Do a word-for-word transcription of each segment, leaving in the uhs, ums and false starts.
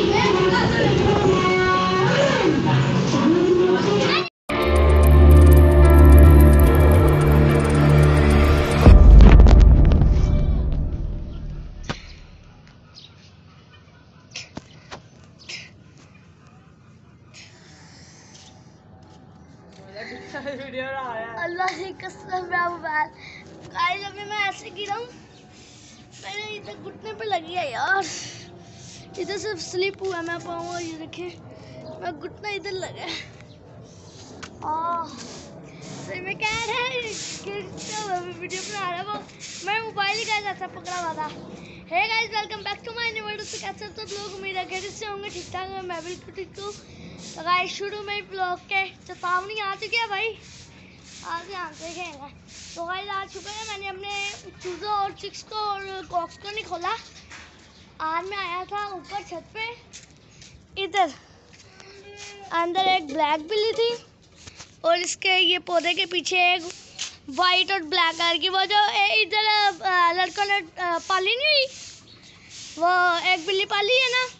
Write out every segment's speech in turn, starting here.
अल्लाह से कसम mobile guys अभी मैं ऐसे गिरा हूँ, मेरे इधर घुटने पे लगी है यार, इधर सिर्फ स्लिप हुआ मैं पाऊँ, ये देखें मैं घुटना इधर लगा है। सही में कह रहे हैं वीडियो बना रहा वो मैं मोबाइल ही गाइस ऐसा पकड़ा हुआ था। Hey guys welcome back to my new video. तो कैसे सब लोग, उम्मीद है कि से होंगे ठीक ठाक, मैं बिल्कुल ठीक हूँ। तो गाइस शुरू में ही ब्लॉग के चेतावनी आ चुकी है भाई, आज यहाँ से देखेंगे। तो गाइस आज शुक्र है मैंने अपने चूज़ों और चिक्स को और कॉक्स को नहीं खोला। आज मैं आया था ऊपर छत पे, इधर अंदर एक ब्लैक बिल्ली थी और इसके ये पौधे के पीछे एक वाइट और ब्लैक कलर की, वो जो इधर लड़कों ने पाली नहीं हुई, वो एक बिल्ली पाली है ना,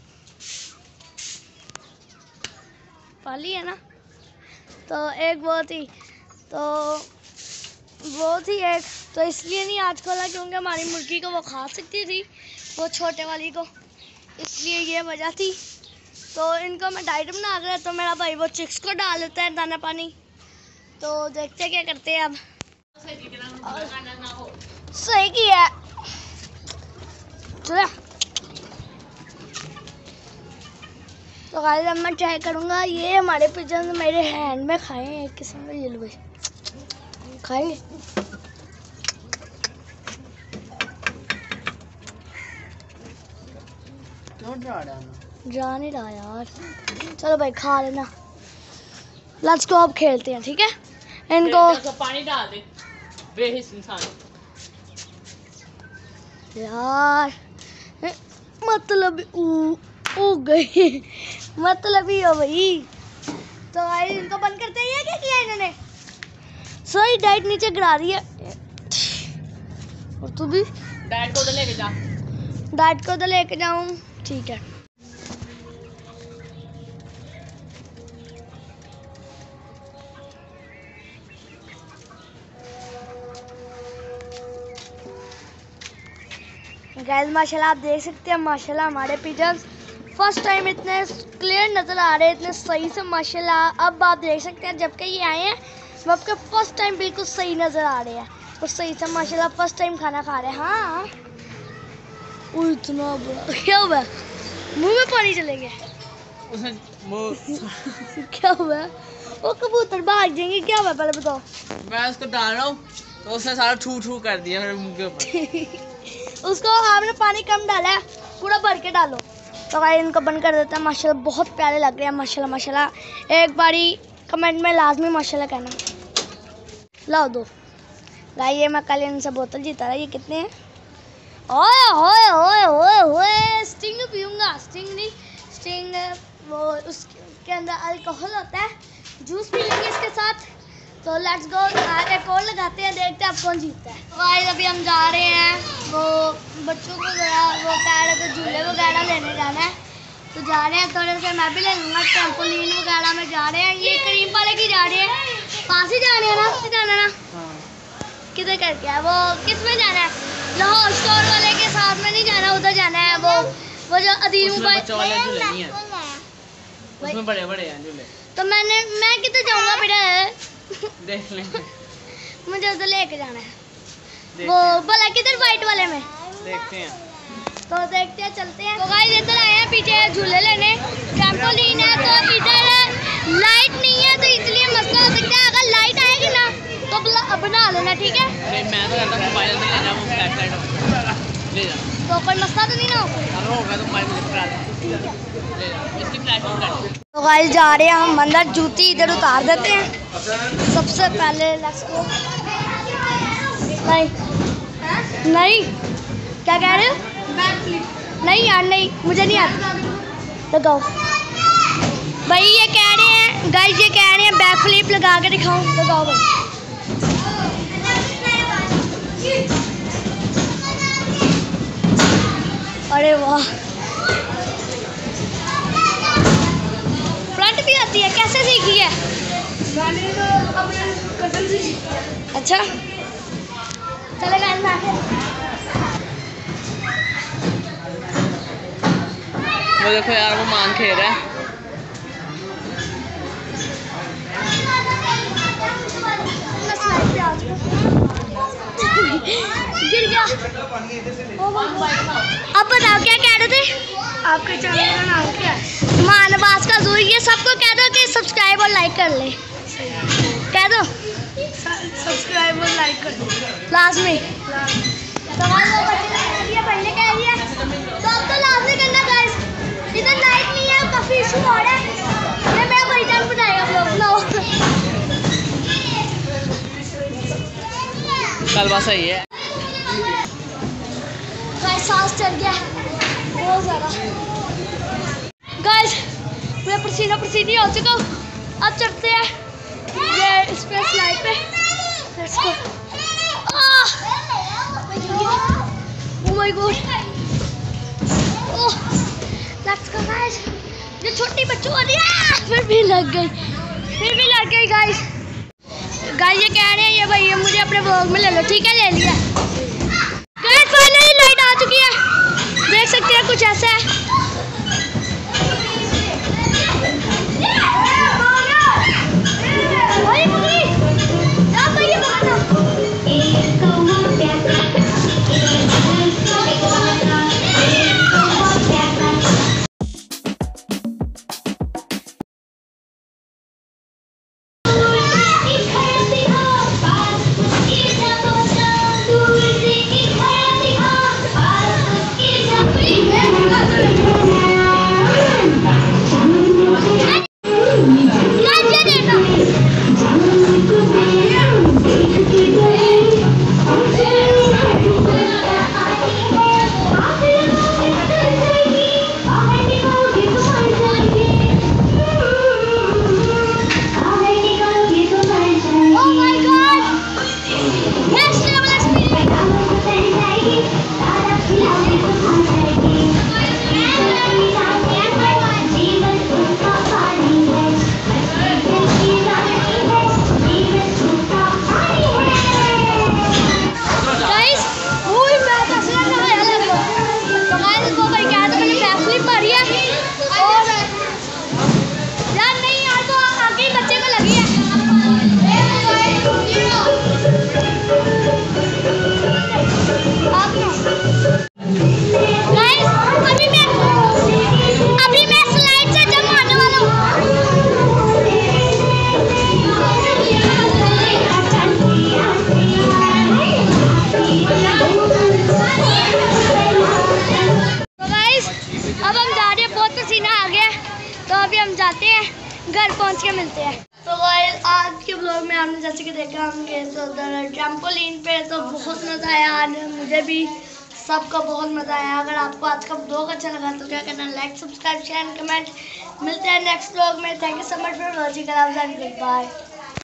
पाली है ना, तो एक वो थी, तो वो थी एक, तो इसलिए नहीं आज खोला क्योंकि हमारी मुर्गी को वो खा सकती थी, वो छोटे वाली को, इसलिए ये वजह थी। तो इनको मैं डाइट बना रहा, तो मेरा भाई वो चिक्स को डाल देता है दाना पानी। तो देखते क्या करते हैं अब। सही किया चला। तो गाइस अब मैं ट्राई करूँगा, ये हमारे पिजन मेरे हैंड में खाए हैं एक किस्म का, ये लो भाई खाएंगे। क्यों डरा रहा है? जा नहीं रहा यार, चलो भाई खा लेना। लेट्स गो, अब खेलते हैं ठीक है। इनको पानी डाल दे बेहिस इंसान यार, मतलब ऊ ऊ गई मतलब ही हो भाई। तो भाई इनको बंद करते हैं, क्या किया इन्होंने, सही डाइट नीचे गिरा रही है। और तू भी डाइट को उधर लेके जा, डाइट को उधर लेके जाऊँ ठीक है। गाइस माशाल्लाह आप देख सकते हैं, माशाल्लाह हमारे पिजन्स फर्स्ट टाइम इतने क्लियर नज़र आ रहे हैं, इतने सही से माशाल्लाह। अब आप देख सकते हैं जब के ये आए हैं वो आपके फर्स्ट टाइम बिल्कुल सही नज़र आ रहे हैं और सही से माशाल्लाह फर्स्ट टाइम खाना खा रहे हैं। हाँ ओ इतना बड़ा क्या हुआ, मुंह में पानी चले गया क्या हुआ, वो कबूतर भाग जाएंगे, क्या हुआ पहले बताओ। मैं उसको डाल रहा हूँ तो उसने सारा छू छू कर दिया मेरे मुंह के ऊपर उसको आपने पानी कम डाला है, पूरा भर के डालो। तो भाई इनको बंद कर देते हैं। माशाल्लाह बहुत प्यारे लग रहे हैं, माशाल्लाह माशाल्लाह। एक बारी कमेंट में लाजमी माशाल्लाह कहना। लाओ दो भाई, ये मैं कल इनसे बोतल जीता रहा, ये कितने हैं। ओए ओए ओए ओए ओए स्टिंग पीऊँगा, स्टिंग नहीं, स्टिंग वो उसके अंदर अल्कोहल होता है, जूस पी लेंगे इसके साथ। तो लेट्स गो, एक और लगाते हैं, देखते हैं अब कौन जीतता है। गाइस अभी हम जा रहे हैं, वो बच्चों को जरा वो कह रहे थे झूले वगैरह लेने जाना है, तो जा रहे हैं थोड़े से, मैं भी ले लूँगा। ट्रैम्पोलिन वगैरह में जा रहे हैं, ये करीम वाले की जा रहे हैं, पास ही जा रहे हैं ना, जाना ना किधर करके है वो, किस में जाना है, लाहौर स्टोर वाले के साथ में नहीं जाना, उधर जाना है, वो वो जो अदील मोबाइल उसमें बड़े बड़े हैं झूले। तो मैंने मैं किधर जाऊँगा फिर, देख लेंगे, मुझे उधर लेके जाना है, वो भला किधर वाइट वाले में, देखते हैं। तो देखते हैं चलते हैं। तो गाइस इधर आए हैं पीछे झूले लेने, ट्रैम्पोलिन है, तो इधर लाइट नहीं है तो इसलिए मसला हो सकता है, अगर लाइट आएगी ना तो बना लेना ठीक है। अरे मैं तो कहता हूं मोबाइल से ले जा, वो फ्लैश लाइट ले जा, तो कोई मसला तो नहीं ना अगर होगा तो मोबाइल में करा दे, ले जा इसकी फ्लैश ऑन कर। तो गाइस जा रहे हैं हम अंदर, जूती इधर उतार देते हैं सबसे पहले। Let's go. नहीं नहीं क्या कह रहे हो, नहीं यार नहीं, मुझे नहीं आता, लगाओ भाई। ये कह रहे हैं गाइस, ये कह रहे हैं बैक फ्लिप लगा के दिखाऊं, लगाओ भाई। अरे वाह मैंने तो अपने कजन से अच्छा चले गाइस मैं आके वो देखो यार वो मान खेल रहा है। गिर गया। अब बताओ क्या कह रहे थे? आपके चैनल का नाम क्या है? मानवास का जू। ये सबको कह दो कि सब्सक्राइब और लाइक कर ले। कह दो सब्सक्राइब और लाइक कर दो लाजमी। तो पहले कह दिया तो अब तो लाजमी करना गाइस। इधर लाइट नहीं है, काफी इशू हो रहा है। ये मेरा भाईजान बताएगा ब्लॉग बनाओ। कल बस सही है गाइस, सांस चढ़ गया बहुत ज़्यादा। गाइस मैं पसीना पसीनी हो चुका हूँ। अब चढ़ते हैं ये इस पे स्लाइड पे। Let's go. Oh my god. Oh let's go guys. ये छोटी बच्चों वाली फिर भी लग गई, फिर भी लग गई गाइस। गाइस ये कह रहे हैं ये भाई मुझे अपने ब्लॉग में ले लो। ठीक है ले लिया। गाइस फाइनली लाइट आ चुकी है, देख सकते हैं कुछ ऐसा है। तो अभी हम जाते हैं, घर पहुंच के मिलते हैं। तो गाइस आज के ब्लॉग में आपने जैसे कि देखा हम गए तो उधर ट्रैम्पोलिन पे, तो बहुत मज़ा आया आज मुझे भी, सबका बहुत मज़ा आया। अगर आपको आज का ब्लॉग अच्छा लगा तो क्या करना, लाइक सब्सक्राइब शेयर कमेंट। मिलते हैं नेक्स्ट ब्लॉग में। Thank you so much for watching. Good bye.